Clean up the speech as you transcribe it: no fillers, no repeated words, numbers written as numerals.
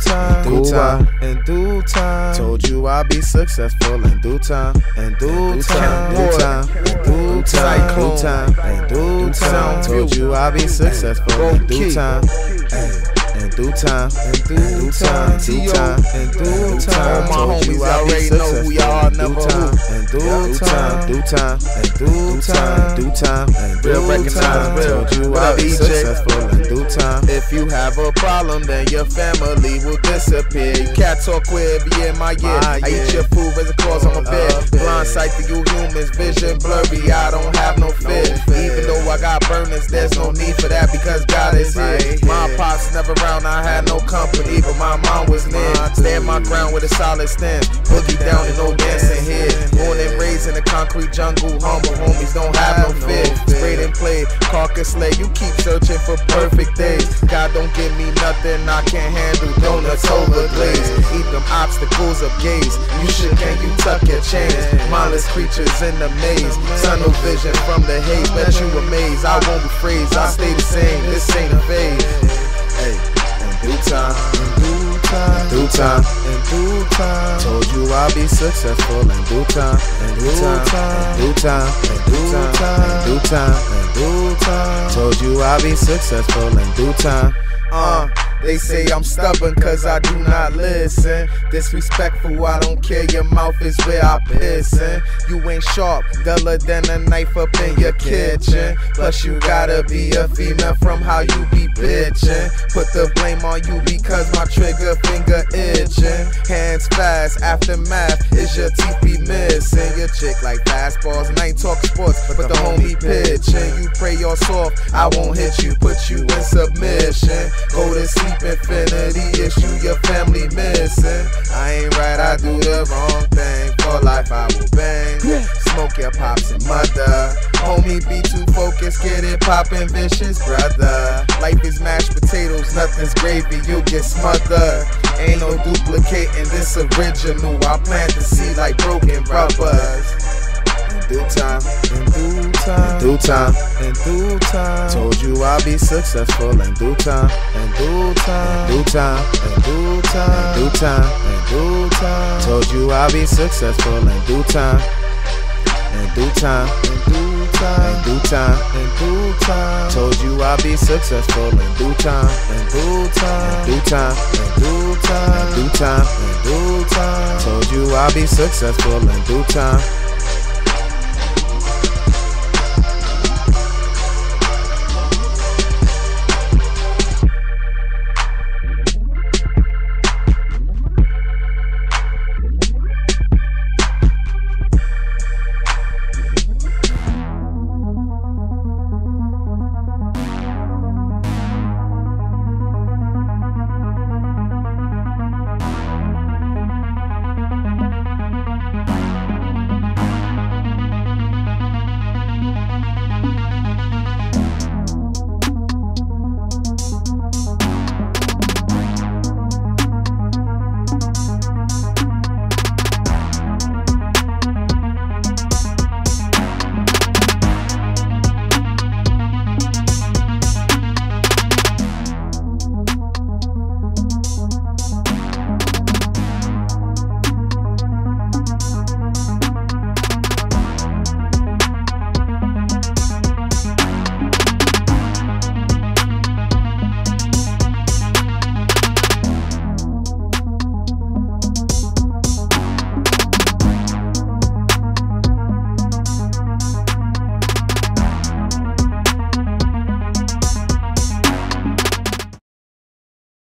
time, due time, in due time. Told you I'd be successful in due time, In due time, due time, in due time, due time, in due time. Told you I'd be successful in due time. In due time, in due time, due time, in due time. All my homies already know who y'all, never who. in due time, due time, in due time, due time, in Real due recognize time. real. Told you What I'd up, be EJ? successful in due time. If you have a problem, then your family will disappear. You can't talk with be in my ear. I eat your food, raise the claws on my bed. Blind sight to you humans, vision blurry. I don't have no fear. Even though I got burners, there's no need for that because God is here. My pops never around, I had no company, but my mom was near. Stand my ground with a solid stand. Boogie down and no dancing here. Born and raised in the concrete jungle, humble homies don't have no fear. Sprayed and played, carcass slay. You keep searching for perfect days. God don't give me nothing I can't handle. Donuts over glaze. Eat them obstacles of gaze. You should can you tuck your chains. Mindless creatures in the maze. Tunnel vision from the haze. Bet you amazed. I won't be phrased. I stay the same. This ain't a phase. Hey, in due time, Due time, due time. in due time. Told you I'll be successful in due time, in due time, in due time, in due time, in due time, in due time. Told you I'll be successful in due time. They say I'm stubborn cause I do not listen. Disrespectful, I don't care, your mouth is where I pissin'. You ain't sharp, duller than a knife up in your kitchen. Plus you gotta be a female from how you be bitchin'. Put the blame on you because my trigger finger itchin'. Hands fast, aftermath, is your teeth be missing. Your chick like fastballs, and I ain't talking sports, but the homie pitchin'. You pray you're soft, I won't hit you, put you in submission. Go to sleep, infinity issue your family missing. I ain't right, I do the wrong thing. For life I will bang. Smoke your pops and mother. Homie be too focused, get it poppin', vicious brother. Life is mashed potatoes, nothing's gravy, you get smothered. Ain't no duplicating this original. I plant the seed like broken rubbers. In due time, In due time, in due time. in due time. Told you I'll be successful in due time, In due time, due time, in due time, due time. in due time. Told you I'll be successful in due time, in due time, In due time, in due time. in due time. Told you I'll be successful in due time, In due time, due time, in due time, due time. in due time. Told you I'll be successful in due time.